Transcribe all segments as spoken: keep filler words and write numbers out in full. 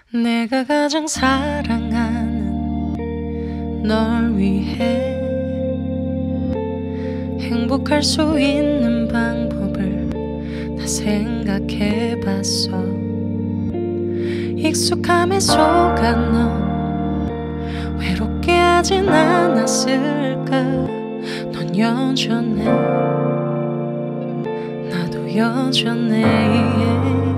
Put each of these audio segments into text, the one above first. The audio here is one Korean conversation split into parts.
내가 가장 사랑하는 널 위해 행복할 수 있는 방법을 다 생각해봤어. 익숙함에 속아 넌 외롭게 하진 않았을까. 넌 여전해, 나도 여전해.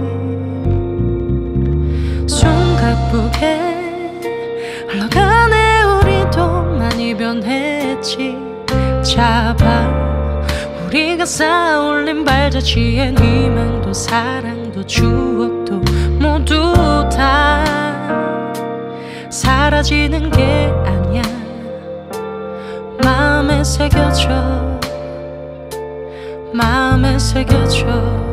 숨가쁘게 흘러가네. 우리도 많이 변했지. 잡아 우리가 쌓아올린 발자취엔 희망도 사랑도 추억도 모두 다 사라지는 게 아니야. 마음에 새겨져, 마음에 새겨져.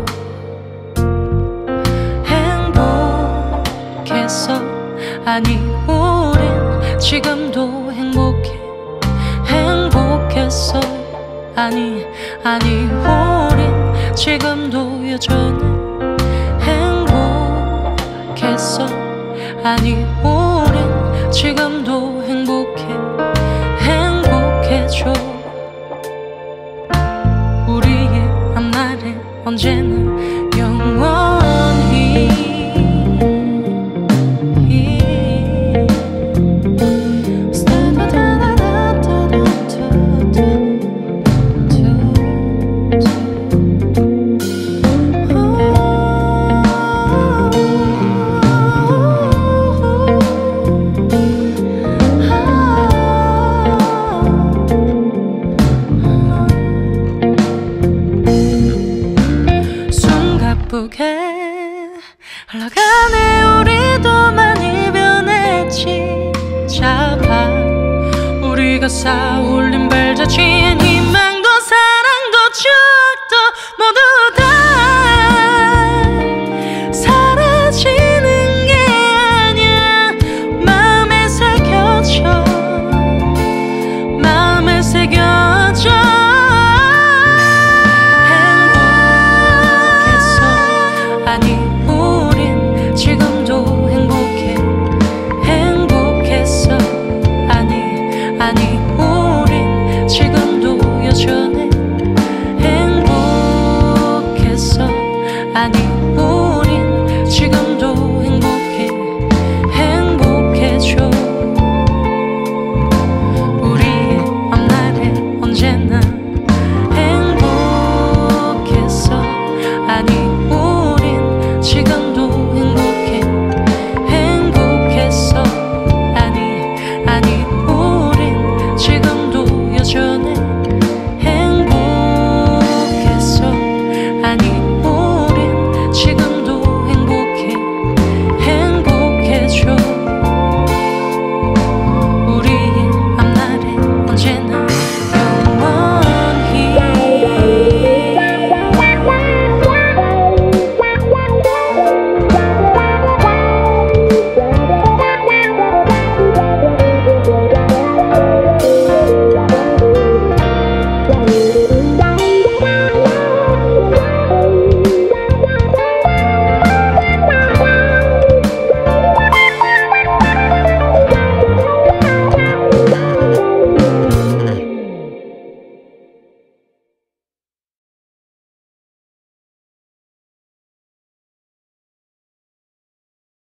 행복했어, 아니 우린 지금도 행복해. 행복했어, 아니 아니 우린 지금도 여전해. 행복했어, 아니 우린 지금도 행복해. 행복해져. 우리의 앞날은 언제나 영원히 바쁘게 흘러가네. 우리도 많이 변했지. 잡아 우리가 쌓아올린 발자취엔 희망도 사랑도 추억도 모두 다 사라지는 게 아니야. 마음에 새겨져, 마음에 새겨져. 아니 우린 지금도 행복해. 행복했어, 아니 아니 우린 지금도 여전해. 행복했어, 아니